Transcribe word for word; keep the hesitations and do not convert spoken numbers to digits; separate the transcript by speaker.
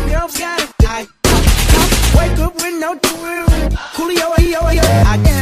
Speaker 1: Girls got it. I, I, I wake up with no doing. Coolio, yo, yo, I